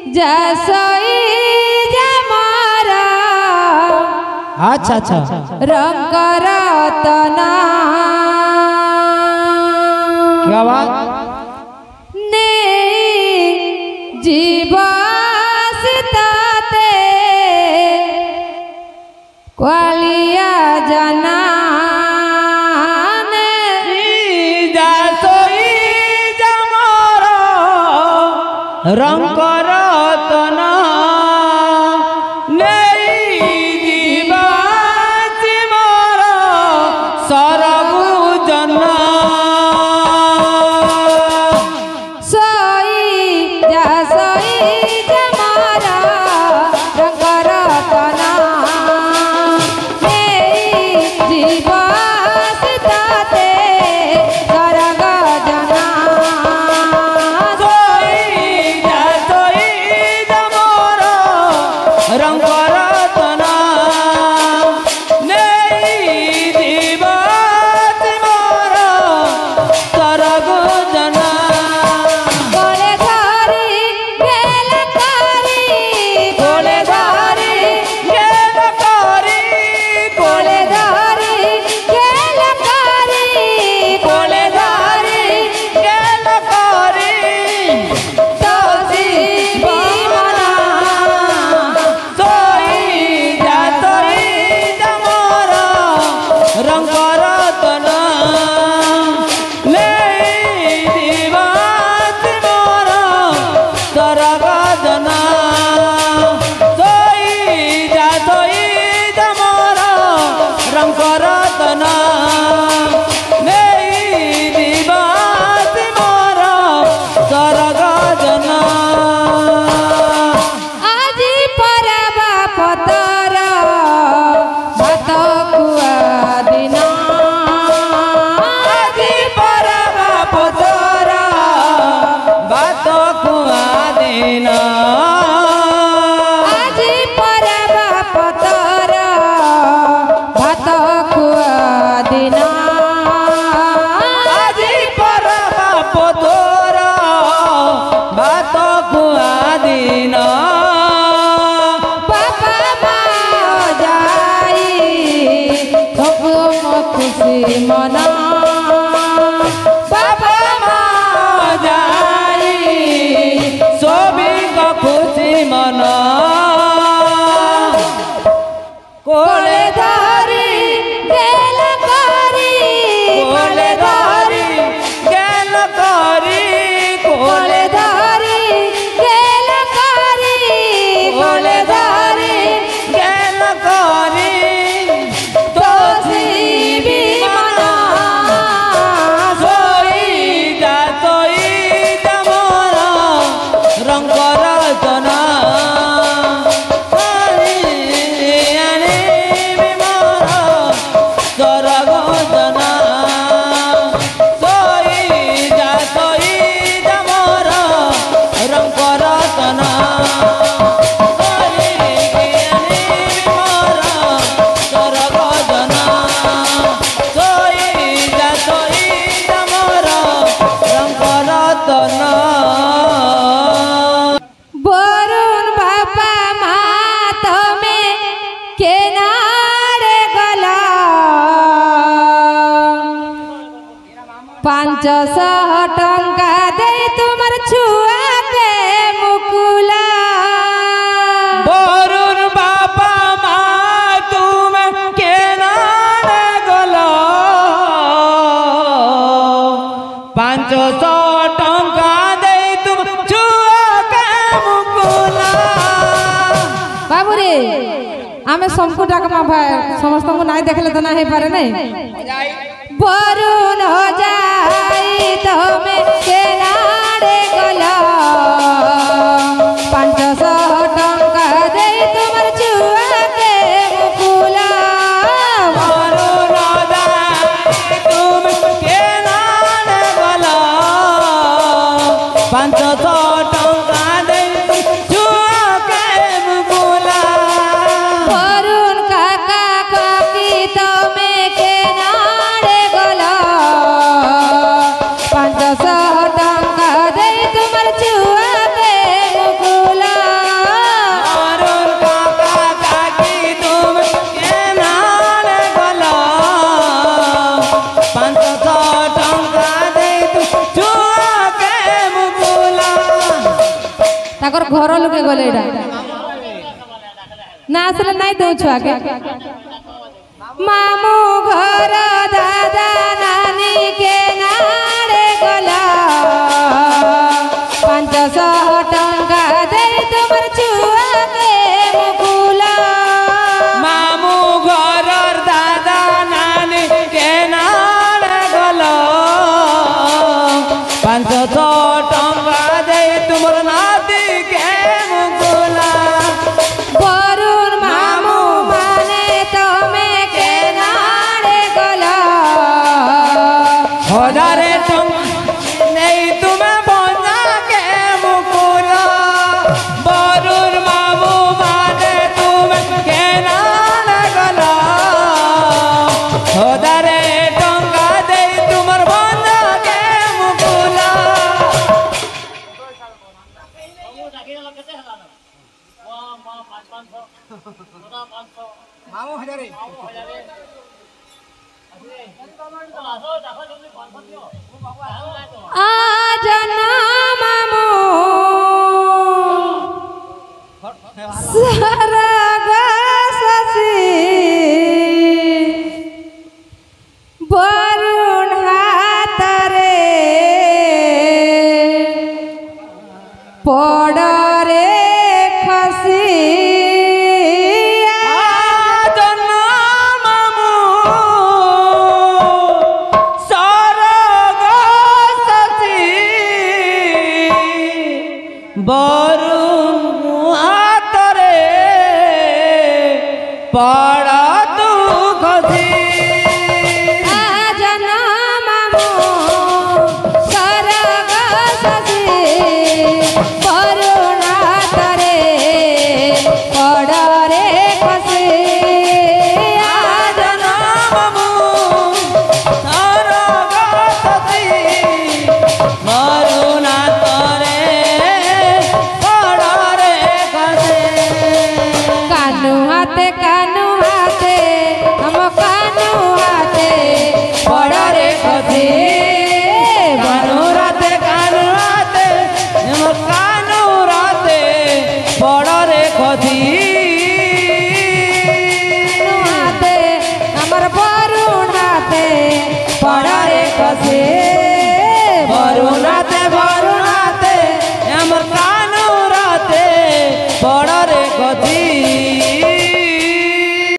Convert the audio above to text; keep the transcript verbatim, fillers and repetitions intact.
जसोई जमारा अच्छा अच्छा रंग रतना क्या बात ने जीवासिताते क्वालिया जना रंग रतना नहीं जीवासी मोर सरगु जना सोई जसोई जमारा रंग रतना नहीं जीवासिताते सरग जना रंग रतना नहीं जीवासी मोर सरगु जना कोले धारी गेल कारी कोले धारी गेल कारी कोले धारी गेल कारी कोले धारी गेल कारी तोसी बीमना सोई जातोई जमोर रंग रतना नहीं जीवासी मोर सरग जना सोई जातोई जमोर रंग रतना नहीं जीवासी मोर सरग जना आजी परबा पतर भात कुआ दिना आजी परबा पतर भात खुआ देना आजी परबा पतर भात कुआ दिना आजी परबा पतर भात खुआ देना बाबा माँ जाई सब खुशी मना बाबा माँ जाई सोभी को खुशी मना कोले धारी गेल कारी कोले धारी गेल कारी कोले कोले धारी गेल कारी कोले धारी गेल कारी तोसी बीमना सोई जातोई जमोर रंग रतना सरग जना सोई जातोई जमोर रंग रतना सरग जना सोई जातोई जमोर रंग रतना বরুণ বাবা মা তুমি কেনারে গলা পাঁচশহ টঙ্কা দেই তোমার ছুয়াকে মুকুলা বরুণ বাবা মা তুমি কেনারে গল পাঁচশো টঙ্কা দেই তুমি ছুয়াকে মুকুলা বাবুরে আমি সমকু ডাকমা ভাই সমস্ত নাই দেখলে তো না হয়ে পারে নাই বরুণ যাই তুমি কেনারে গলা পাঁচশহ টঙ্কা দেই তোমার ছুয়াকে মুকুলা বরুণ যাই তুমি কেনারে গল পাঁচশো টঙ্কা দেই তুমি ছুয়াকে মুকুলা বরুণ কাকা কাকি তুমি কেনারে গলা পাঁচশহ টঙ্কা দেই তোমার ছুয়াকে মুকুলা ताकर घर लोके गले एडा ना असले नहीं दो छुआ के मामू घर दादा नानी के नारे गला पांच सौ टंका दे तुमर छुआ के मुकुला मामू घर दादा नानी के नारे गला पांच सौ टंका दे तुमर नाती के मुकुला बरुण मामू माने तुम्हें के नारे गला हजारे टंका नहीं तुम्हें बोझा के मुकुला बरुण मामू माने तुम्हें के नारे गला हजारे टंका दे तुमर बोझा के मुकुला मामू हजारे आज ना मामू सरग शशि बरुण हाथ रे पड़ रे खसी बरुण हाथ रे पड़